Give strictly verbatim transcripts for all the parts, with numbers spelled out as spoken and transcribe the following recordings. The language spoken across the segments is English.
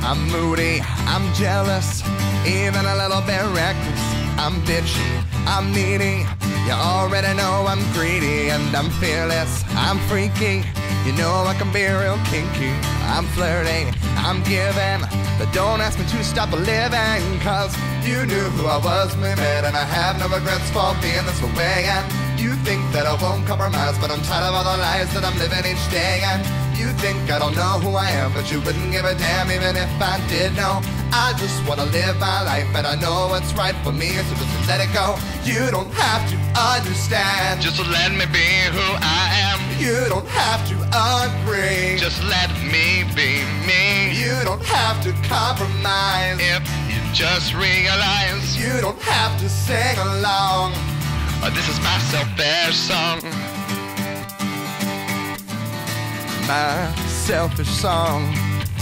I'm moody, I'm jealous, even a little bit reckless. I'm bitchy, I'm needy, you already know I'm greedy. And I'm fearless, I'm freaky, you know I can be real kinky. I'm flirty, I'm giving, but don't ask me to stop living. Cause you knew who I was when we met, and I have no regrets for being this way. And you think that I won't compromise, but I'm tired of all the lies that I'm living each day. And you think I don't know who I am, but you wouldn't give a damn even if I did know. I just wanna live my life, and I know what's right for me, so just let it go. You don't have to understand, just let me be who I am. You don't have to agree, just let me be me. You don't have to compromise, if you just realize. You don't have to sing along. Oh, this is my selfish song. My selfish song.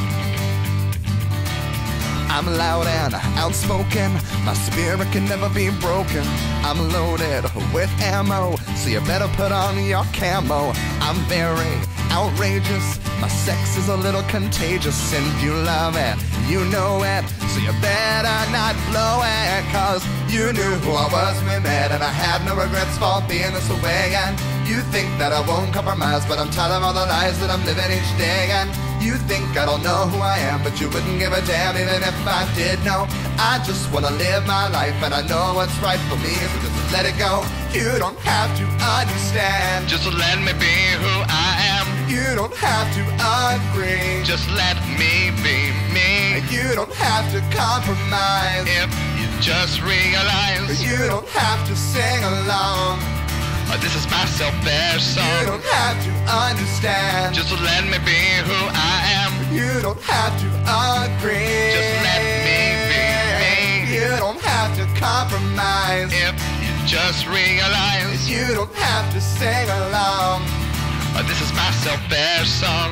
I'm loud and outspoken, my spirit can never be broken. I'm loaded with ammo, so you better put on your camo. I'm very outrageous, my sex is a little contagious. And you love it, you know it, so you better not blow it. Cause you knew who I was when we met, and I have no regrets for being this way. And you think that I won't compromise, but I'm tired of all the lies that I'm living each day. And you think I don't know who I am, but you wouldn't give a damn even if I did know. I just wanna live my life, and I know what's right for me, so just let it go. You don't have to understand, just let me be who I am. You don't have to agree, just let me be me. You don't have to compromise, if you just realize. You don't have to sing along. Oh, this is my selfish song. You don't have to understand, just let me be who I am. You don't have to agree, just let me be me. You don't have to compromise, if you just realize. You don't have to sing along. Oh, this is my selfish song.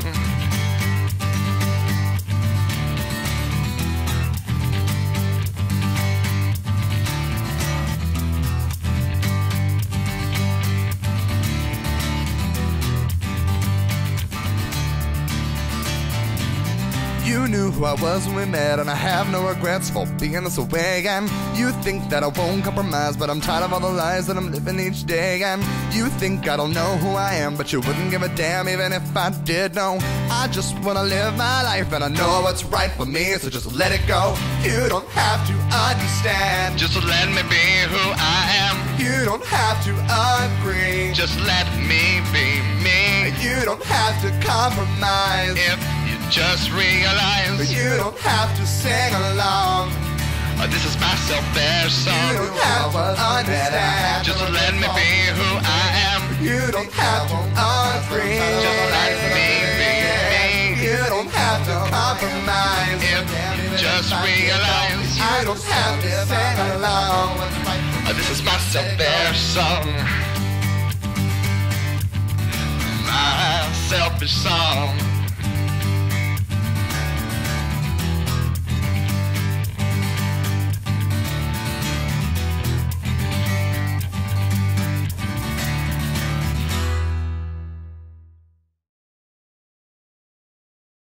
You knew who I was when we met, and I have no regrets for being this way. And you think that I won't compromise, but I'm tired of all the lies that I'm living each day. And you think I don't know who I am, but you wouldn't give a damn even if I did know. I just wanna live my life, and I know what's right for me, so just let it go. You don't have to understand, just let me be who I am. You don't have to agree, just let me be me. You don't have to compromise, if you just realize. You don't have to sing along. Oh, this is my selfish song. You don't have to understand, just let me be who I am. You don't have to agree, just let me be me. You don't have to compromise, if you just realize. You don't have to sing along. Oh, this is my selfish song. My selfish song.